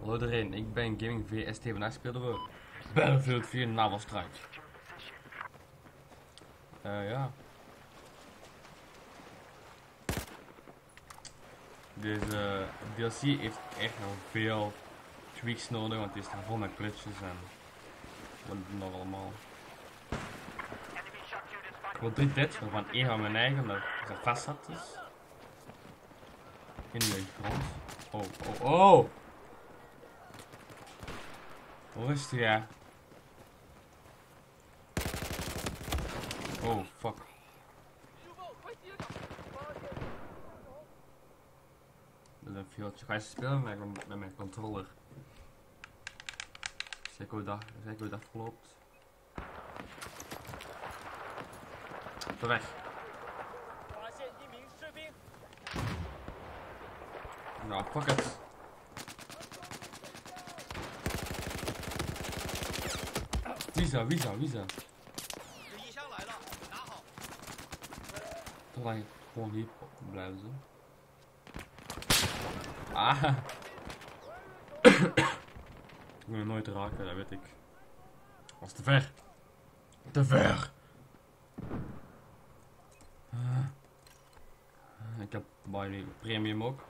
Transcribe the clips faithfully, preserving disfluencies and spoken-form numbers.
Hallo iedereen, ik ben Gaming V S T. Vandaag spelen we Battlefield vier Navelstrijd. Eh uh, ja. Deze D L C heeft echt nog veel tweaks nodig, want die staat vol met glitches en wat nog allemaal. Ik wil drie dit, waarvan één van mijn eigen, omdat het vast zat dus. In de grond. Oh, oh, oh! Rustig, ja. Oh, fuck. Dat is een veeltje. Ga je spelen met, met, met mijn controller? Zeg hoe dat, zeg hoe dat verloopt. Ga weg. Nou, fuck it. Visa, visa, visa. Toch laat ik gewoon hier blijven zo. Ah. Ik moet hem nooit raken, dat weet ik. Dat was te ver. Te ver. Uh. Ik heb bij premium ook.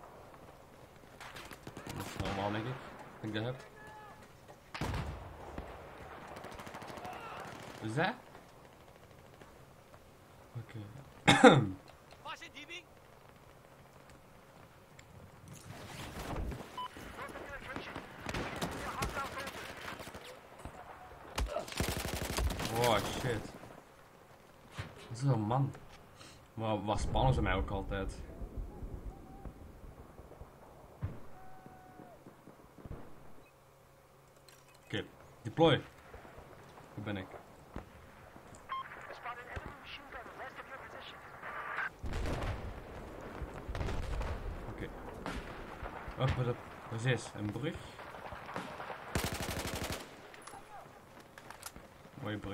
Dat is normaal denk ik. Dat ik dat heb. Is dat? Oké. Okay. Oh shit. Dat is een man. Maar wat spannen ze mij ook altijd. Oké, okay. Deploy. Hoe ben ik? Oké. Okay. Wat wat is een brug? Mooie brug.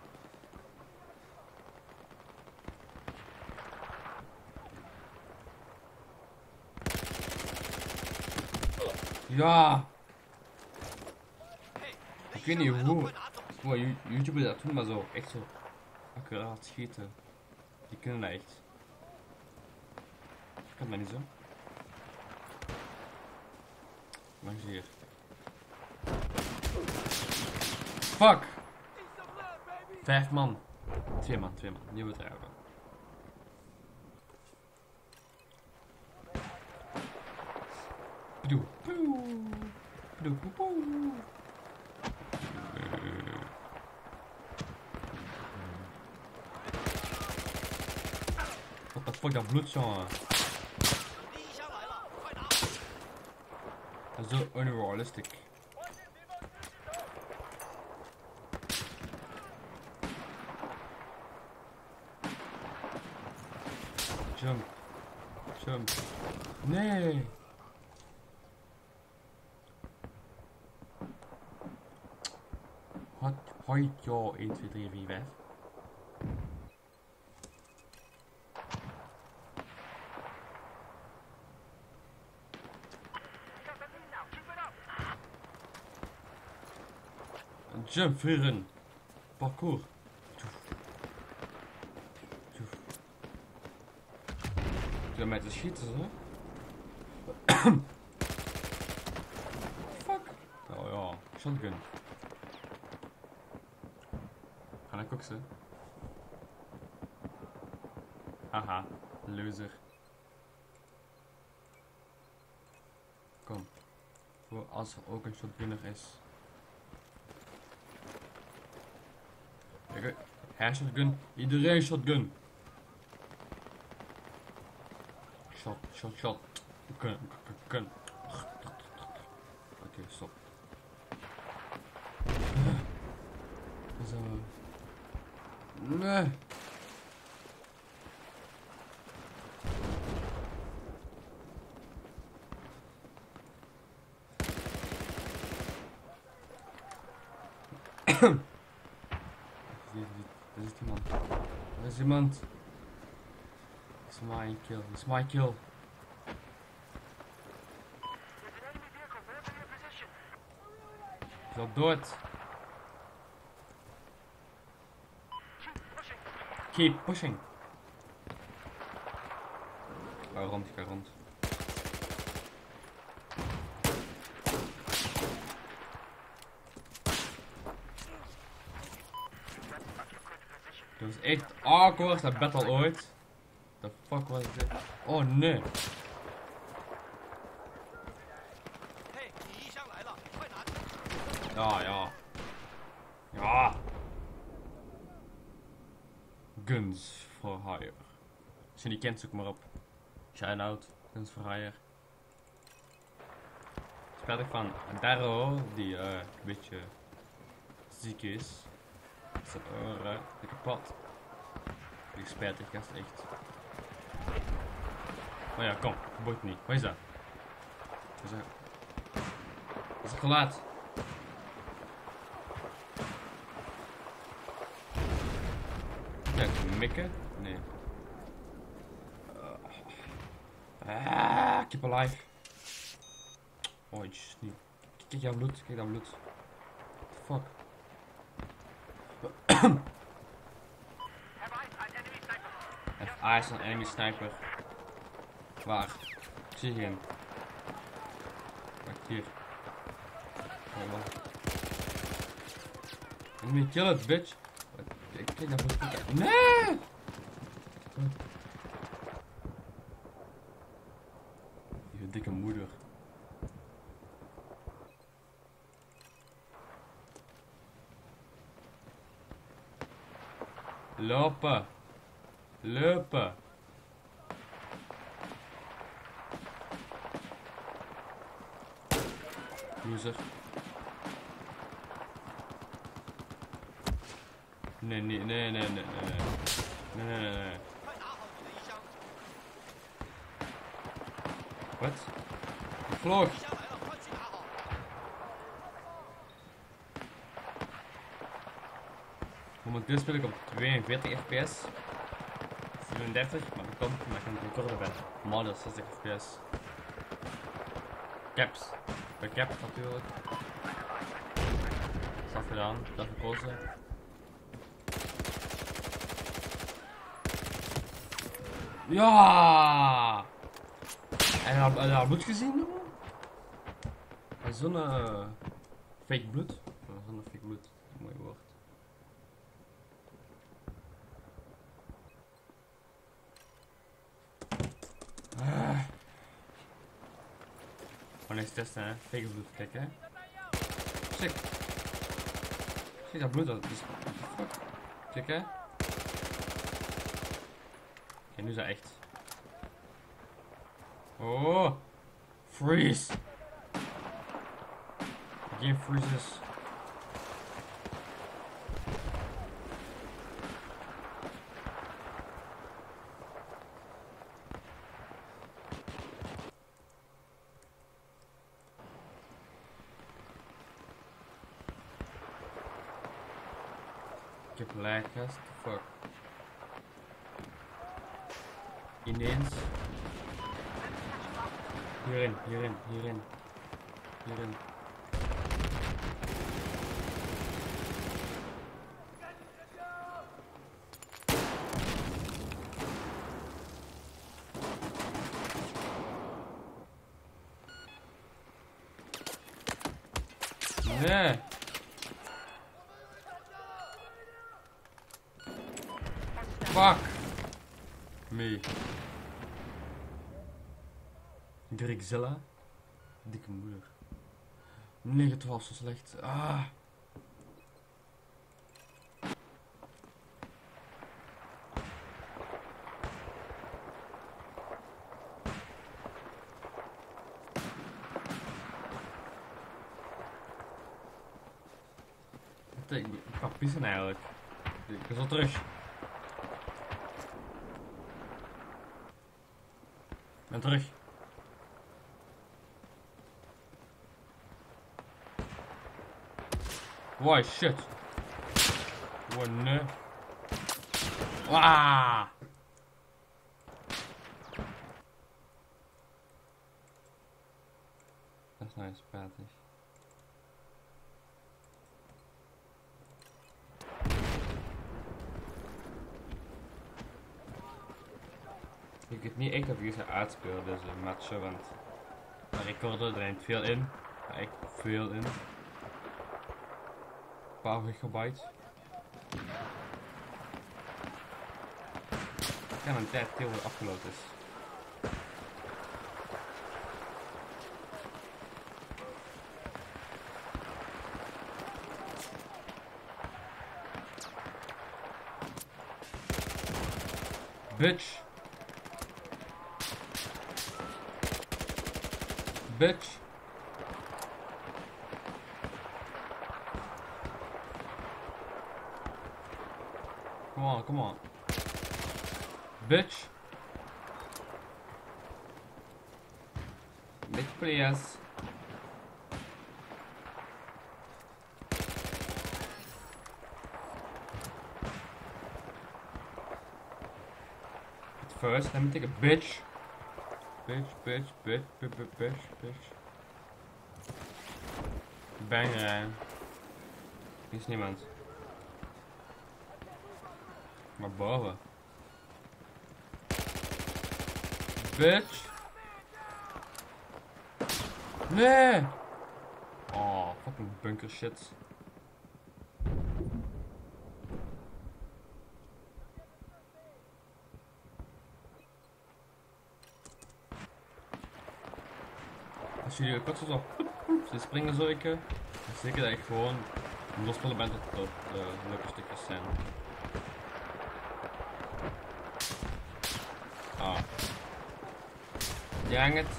Ja! Ik weet niet hoe. hoe YouTube dat doen, maar zo echt zo accuraat schieten. Die kunnen dat echt. Ik kan dat niet zo. Langs hier. Fuck! Vijf man. Twee man, twee man. Nieuwe bedrijven. Pedoe. Pedoe. Pedoe. Pedoe. What the fuck, dat bloed jongen. Dat is zo unrealistic. Jump. Jump. Nee. Wat? Hoi, joh. één, twee, drie, vier, vijf. Jump, freerun. Parcours. Ik met de schieten zo. Fuck. Oh ja, shotgun. Ga ik ook zo. Haha, loser. Kom. Voor als er ook een shotgunner is. Kijk, hij shotgun, iedereen shotgun. Shot, shot, shot. Kun, kun. Oké, stop. Zo. Nee. Er is iemand. Er is iemand. It's my kill. It's my kill. is al dood. Keep pushing. Ik ga rond, ik ga rond. Dat was echt awkward, dat battle ooit. The fuck was dit? Oh nee. Ja, ja. Ja. Guns for hire. Als je die kent, zoek maar op. Shout out, Guns for hire. Spel ik van Darrow, die uh, een beetje ziek is. Zijn oren kapot. Ik spijtig, gast, echt. Oh ja, kom, gebeurt niet. Wat is dat? Wat is dat? Wat is het geluid? Kijk, mikken? Nee. Ah, keep alive. Oh, jeez, niet. Kijk dat bloed, kijk dat bloed. What the fuck? Have eyes on enemy sniper. Waar? Ik zie hem. Kijk hier. Oh, wat? Enemy kill it, bitch. Kijk naar voet. Nee! Je dikke moeder. Lopen. Lopen. Loser. Nee, nee, nee, nee, nee, nee. Nee, nee, nee, nee. Wat? Ik vloog. Momenteel speel ik op tweeënveertig F P S. zevenendertig, maar dat komt omdat ik aan het recorden ben. Normaal is zestig F P S. Caps. Bij cap natuurlijk. Dat is gedaan, dat gekozen. Ja! En heb je haar bloed gezien? Zo'n uh, fake bloed. Zo'n fake bloed. Mooi woord. Ah. Gewoon eens testen, hè. Fake bloed, kijk, hè. Sick. Kijk dat bloed, dat is... Kijk, hè. Oké, nu is dat echt. Oh! Freeze! The game freezes. Ik heb lag, gast. Fuck. Ineens. Hierin, hierin, hierin. Hierin. Nee. Fuck. Me. Drixzilla. Dikke moeder. Nee, het was zo slecht. Ah. Ik ga pissen eigenlijk. Ik ben zo terug. Ik ben terug. Wow, shit. Wow, nee. Waaah. Dat is nou spijtig. Ik weet niet echt of ik ze uitspeel, deze matchen, want mijn recorder er neemt veel in. Maar echt veel in. Een paar gigabyte. Ik kan een tijd heel veel afgeload is. Bitch. Bitch. Come on, come on. Bitch. Bitch, please. First, let me take a bitch. Bitch, bitch, bitch, bitch, bitch, bitch, bitch. Bang rijden. Hier is niemand. Maar boven. Bitch. Nee. Oh, fucking bunker shit. Als jullie ook zo zo ze springen zo ik, dan zeker dat ik gewoon lospullen ben tot tot uh, leuke stukjes zijn. Ah. Dang het.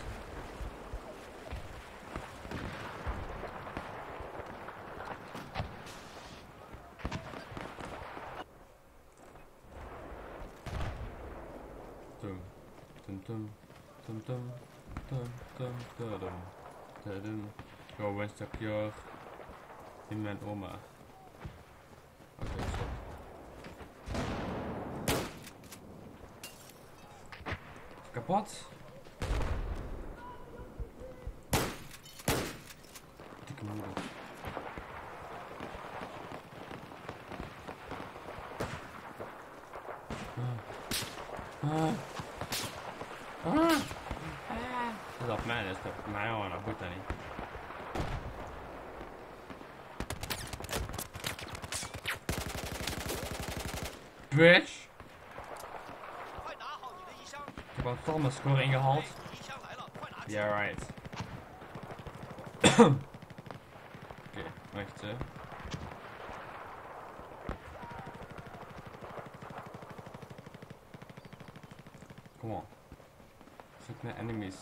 Tum tum tum tum tum tum tum tum tum tum. Go een stukje in mijn oma. Oké, okay, stop. Kapot. Dikke moeder. Ah. Ah. Ah. Dat is op mij, dat is op mij hoor, dat moet dat niet. Bitch! Ik heb al toch mijn score ingehaald. Ja, yeah, right. Oké, okay, wacht hè. Come on. Zet mijn enemies.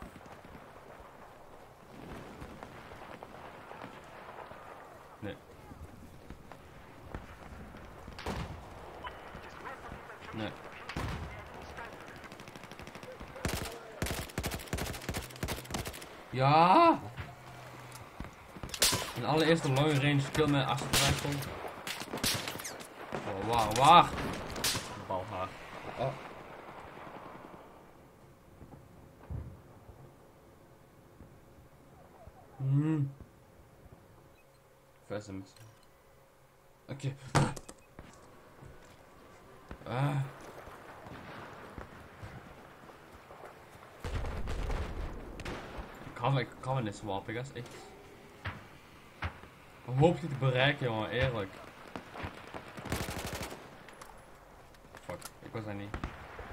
Nee. Nee. Ja! Een allereerste long range kill met achterrijfel. Oh, waar, waar? Balhaar. Oh. Hmm. Pheasant. Oké. Okay. Ah. Ik kan, ik kan me niet swappen, dat is echt. Ik hoop je te bereiken, jongen, eerlijk. Fuck, ik was daar niet.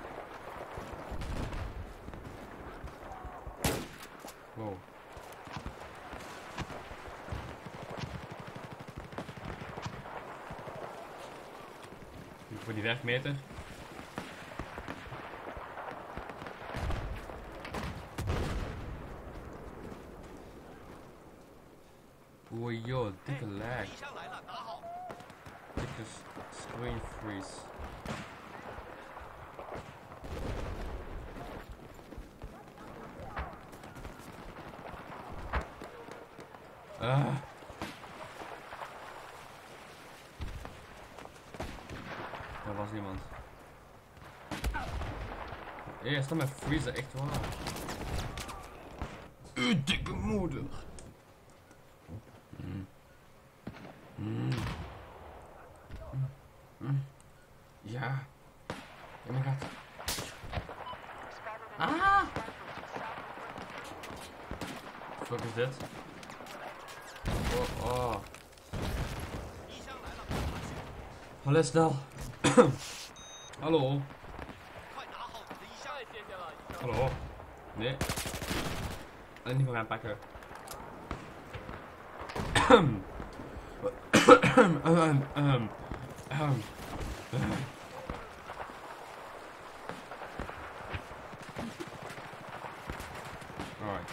Wow. Voor die vijf meter. Oeh joh, dikke lag. Dikke screen freeze. Ah. Er was iemand. Hé, hey, staat met freezer, echt waar. Uw dikke moeder. Mm. Mm. Mm. Mm. Ja. Ja, mijn gat. is dit? Oh, oh. Hallo snel. Hallo. Hallo. Nee. En niet voor gaan pakken. Ahem. Ahem. Ahem. Ahem. Alright.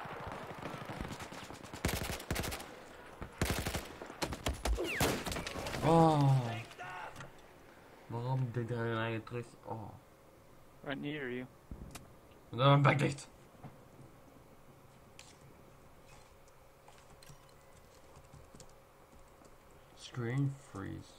Oh. Waarom deed hij een eigen terug? Oh. Right near you. Dan mijn bek dicht. Screen freeze.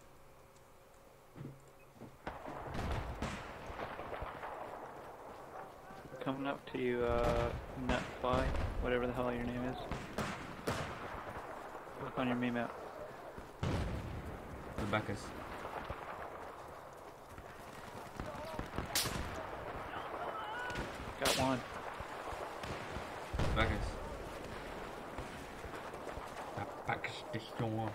Coming up to you, uh, Nutfly, whatever the hell your name is. Look on your me map. De bekkers. Got one. Bekkers. Ja, bekkers dicht, jongen.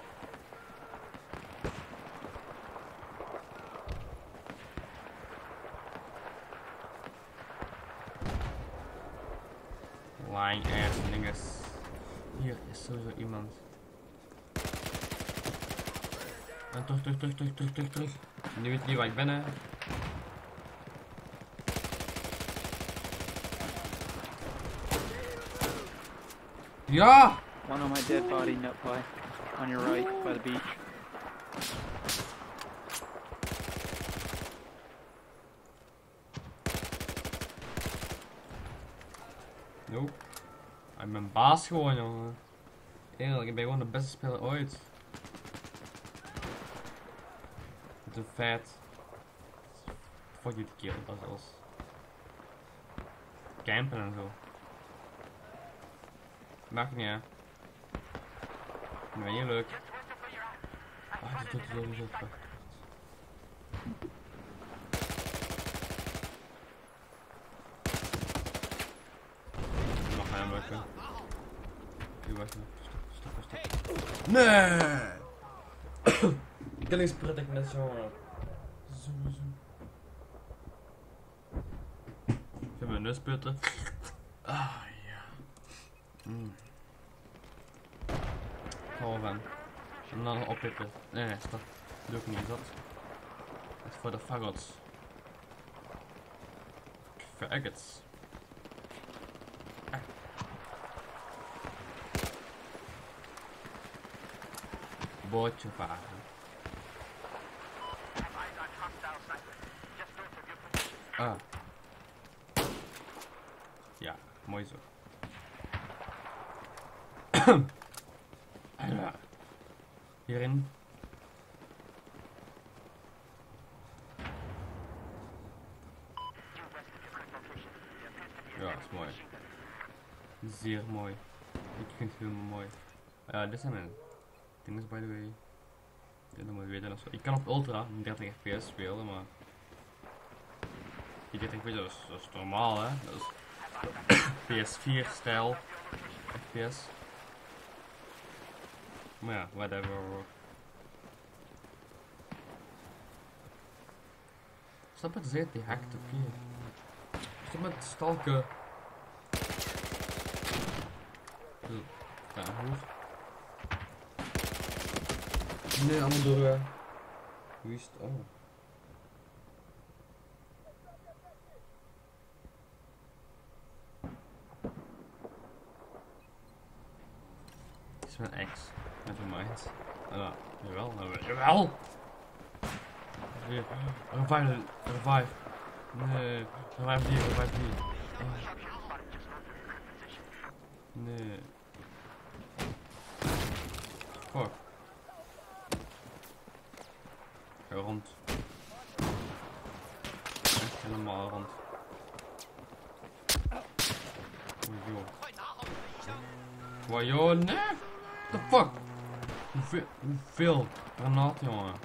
Lying ass niggas. Hier is sowieso iemand. En terug, terug, terug, terug, terug, terug, terug. Nu weet je waar ik ben, hè. Ja! One on my dead body, Nutfly. On your right, by the beach. Nope. Ik ben baas gewoon, jongen. Eerlijk, ik ben gewoon de beste speler ooit. Met een feit. Fuck you te killen, dat is alles. Campen en zo. Maakt niet uit. Dat ben je leuk. Ah, dit doet het zo zo. Nog gaan lukken. Nu wacht maar. Stop, stop, stop. Nee! Killingsprit ik net zo. Zo, zo. Ik heb een nusputten. Ah ja. Mm. Gewoon van. En dan oppikken. Nee, nee, stop. Doe ik niet, dat. Dat is voor de faggots. Faggots. Ah. Bootje varen. Ah. Ja, mooi zo. Ja. Hierin. Ja, is mooi. Zeer mooi. Ik vind het helemaal mooi. Ja, dit zijn mijn dingen by the way. Ja, dat moet je weten. Dat is ik kan op ultra dertig F P S spelen, maar die dertig F P S dat is, dat is normaal, hè. Dat is P S vier stijl F P S. Maar ja, whatever. Stop met te zeggen, die hackt oké. Stop met te stalken. Ja, hoe? Nee, allemaal door. Uh, wie is het? Oh. Het is mijn ex. Nevermind. Ah, jawel, jawel! Revive, revive. Nee, revive die, revive die. Oh. Nee. Fuck. Ga rond. Echt helemaal rond. Oei joh. Wow joh, nee! What the fuck? Hoeveel, hoeveel granaten, jongen?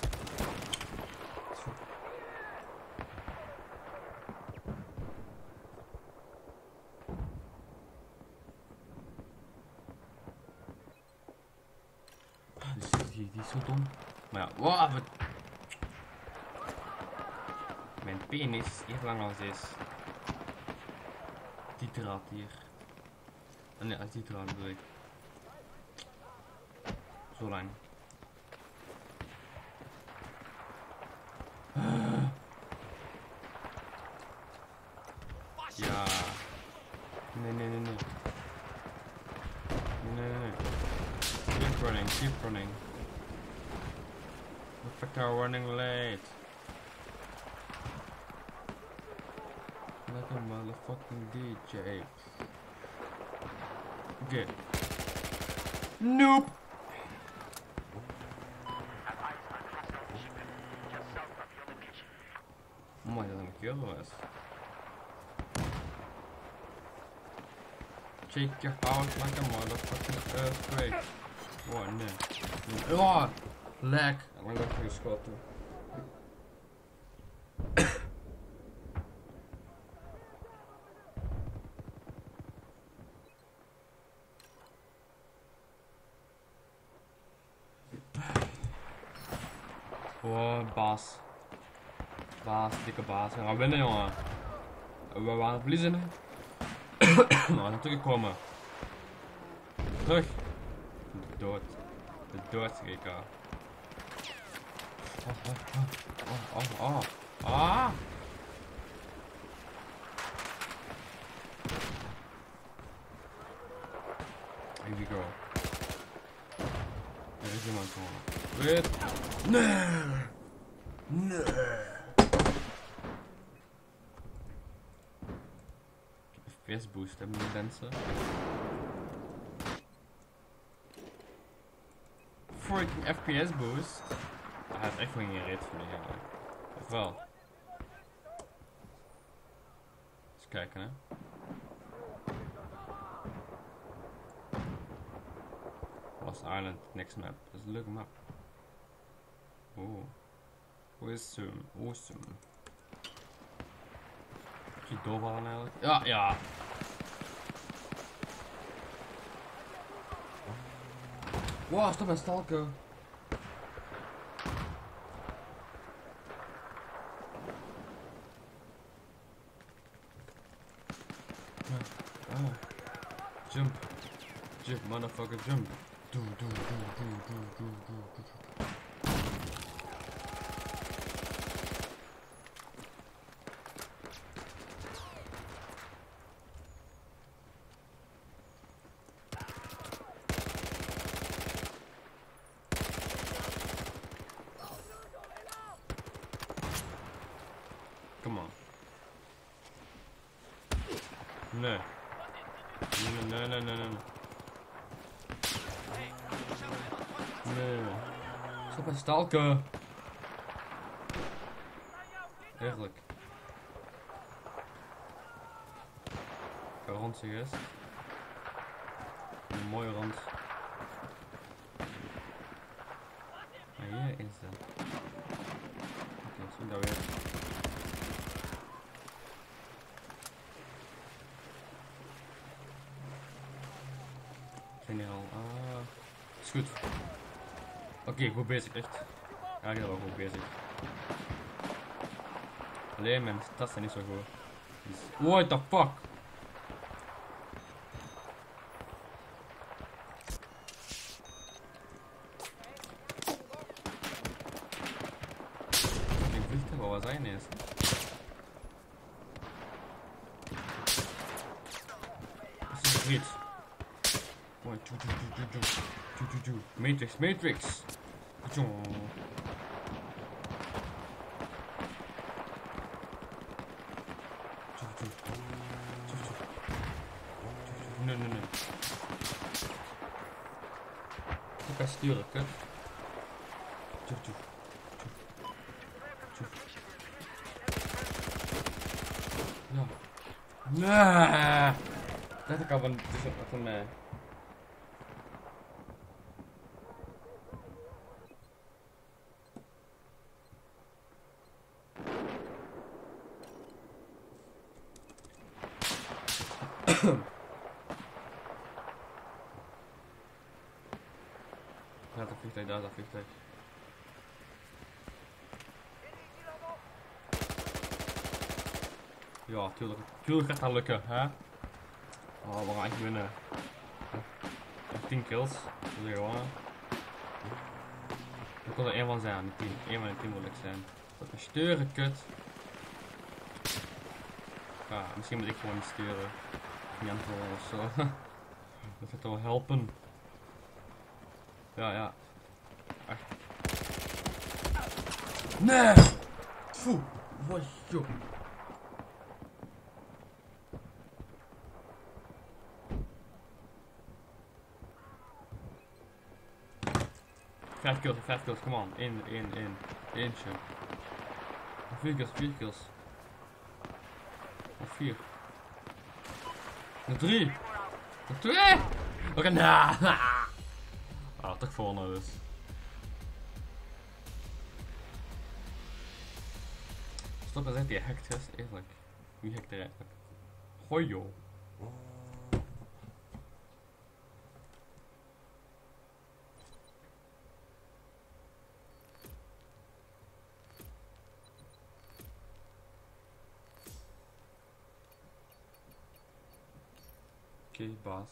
Die, die is zo dom. Maar ja, wow, wat... Mijn penis is even lang als deze. Die draad hier. En nee, als die draad bedoel ik. Zo lang. Ja. Nee, nee, nee, nee. Nee, nee, nee. Keep running, keep running. The fuck are running late? Like a motherfucking D J. Okay. Nope. Mooi dat het een keer was. Shake your house like a motherfucking earthquake. Oh nee. Oh, lag. Ik ben lekker geschoten. Oh, baas. Baas, dikke baas. We gaan winnen, jongen. We gaan verliezen. Nou, we gaan terugkomen. Terug. De dood. De dood, G K. Oh, oh, oh, oh, oh. Ah! Here we go. Er is iemand gewoon. Wait. Nee! Nee! F P S boost hebben die mensen. Freaking F P S boost. Hij heeft echt wel geen reet voor die eigenlijk. Of wel? Eens kijken, hè. Lost Island, next map. Dat is een leuke map. Oh. Awesome, awesome. Moet je doorvallen eigenlijk? Ja, ja. Wow, stop met stalken. Ah. Jump. Jump, motherfucker, jump. Doe, doe, doe, doe, doe, doe, doe, doe. Come on. Nee. Nee, nee, nee, nee, nee. Nee. Stop met stalken. Eerlijk. Ga rond, zeg eens. Een mooie rond. Maar hier is het. Oké, okay, zie dat weer. Generaal, ah. Is goed. Oké, okay, goed bezig, echt. Ja, ik ben wel goed bezig. Alleen mijn stats zijn niet zo goed. Dus, what the fuck? Ik wist wel wat zijn is. Dat is een iets. Matrix, Matrix! Nee, nee, nee. Ik ga sturen, kut. Ja. Nee! Dat ik al van, van mij. Daar is dat vliegtuig, daar is dat vliegtuig. Ja, tuurlijk. Tuurlijk gaat dat lukken, hè? Oh, we gaan echt winnen. tien kills, dat is gewoon. Er kon er één van zijn, niet tien. één van de tien moet ik zijn. Dat is sturen, kut. Ja, misschien moet ik gewoon niet sturen. Niet antwoorden of zo. Dat gaat toch wel helpen. Ja, ja. Echt. Nee! Foe! Wat joh. Vijf kills, vijf kills, come on. Eén, één, één. Eentje. Vier kills, vier kills. Of vier. Nog drie. Nog twee. Oké, okay, nah. Ah, toch volgende dus. Stop eens echt die hackt gast, eerlijk. Wie hackt er eigenlijk? Hoi joh. Oké, okay, baas.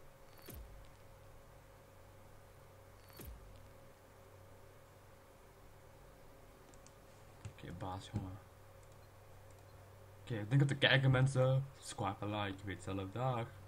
Oké, okay, baas jongen. Oké, okay, ik denk dat te kijken mensen. Squack een like, je weet zelf, dag.